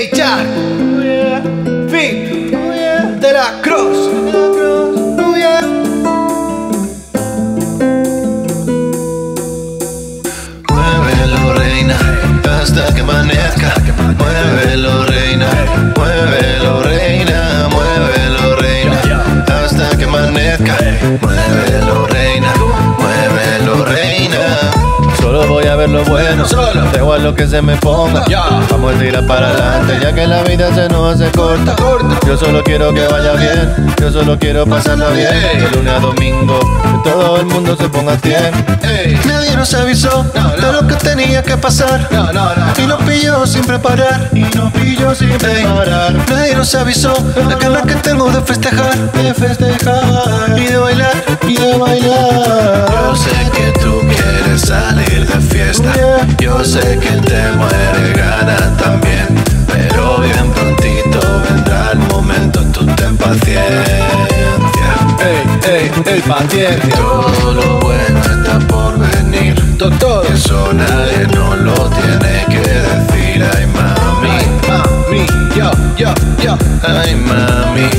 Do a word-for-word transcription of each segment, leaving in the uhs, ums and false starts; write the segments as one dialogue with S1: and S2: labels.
S1: D J Jack, Fit, De La Cruz.
S2: Muévelo, reina, hasta que amanezca. Muévelo, reina, muévelo, reina, muévelo, reina, hasta que amanezca. Muévelo, reina, muévelo, reina. Solo voy a ver lo bueno,
S1: Solo.
S2: da igual lo que se me ponga.
S1: Yeah.
S2: Vamos a tirar para adelante, ya que la vida se nos hace corta.
S1: Corta.
S2: Yo solo quiero que vaya bien, yo solo quiero pasarla bien.
S1: Ey.
S2: De lunes a domingo, que todo el mundo se ponga a cien.
S1: Ey.
S2: Nadie nos avisó
S1: No, no.
S2: de lo que tenía que pasar.
S1: No, no, no.
S2: Y nos pilló sin preparar, y nos pilló sin preparar. Nadie nos avisó la ganas que tengo de festejar, de festejar y de bailar, y de bailar. Yo sé que tú quieres salir de fiesta, yo sé que te muere ganas también, pero bien prontito vendrá el momento, tú ten paciencia.
S1: Ey, ey, ey, paciencia.
S2: Todo lo bueno está por venir.
S1: Todo.
S2: Eso nadie nos lo tiene que decir. Ay, mami,
S1: Ay, mami, yo, yo, yo.
S2: ay, mami.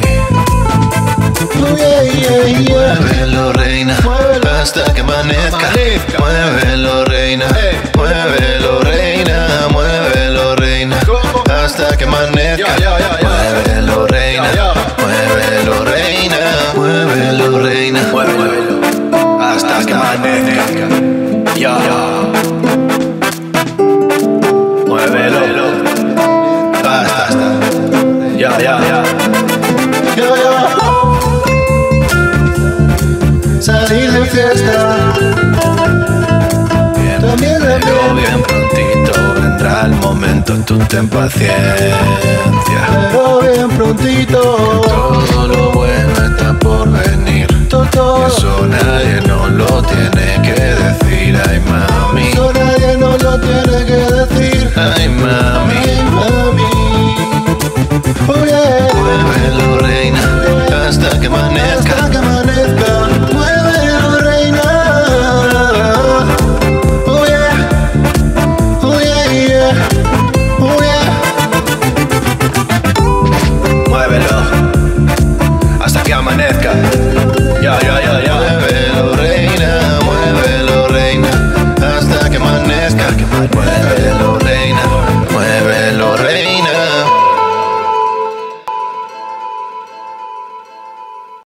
S2: Oh, yeah, yeah, yeah. Muévelo, reina,
S1: Muévelo.
S2: hasta que amanezca.
S1: Amanezca.
S2: Muévelo, reina,
S1: Ey.
S2: muévelo, reina, muévelo, reina,
S1: ¿Cómo?
S2: hasta que amanezca.
S1: Yo, yo, yo, yo.
S2: Muévelo, reina,
S1: Yo, yo.
S2: muévelo, reina, muévelo, reina,
S1: Muévelo,
S2: hasta que amanezca.
S1: yo.
S2: Muévelo, basta, basta.
S1: Ya, ya, ya.
S2: Yo, yo. Salir de fiesta. Bien,
S1: También de
S2: pero bien prontito vendrá el momento, tú ten paciencia.
S1: Pero bien prontito.
S2: Todo lo bueno está por venir.
S1: Todo.
S2: Eso nadie nos lo tiene que decir. Ay, mami,
S1: Eso nadie nos lo tiene